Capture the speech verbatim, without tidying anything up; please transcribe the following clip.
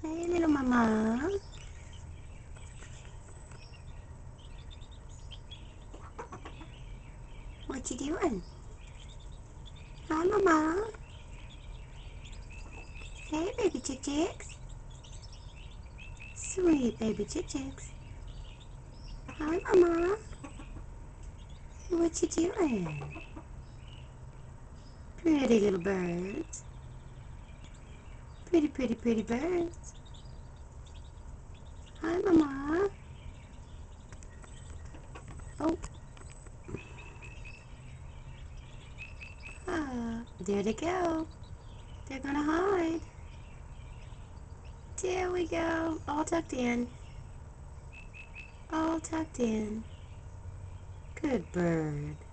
Hey, little mama. What you doing? Hi, mama. Hey, baby chick chicks. Sweet baby chick chicks. Hi, mama. What you doing? Pretty little birds. Pretty, pretty, pretty birds. Hi, mama. Oh. Ah, there they go. They're gonna hide. There we go. All tucked in. All tucked in. Good bird.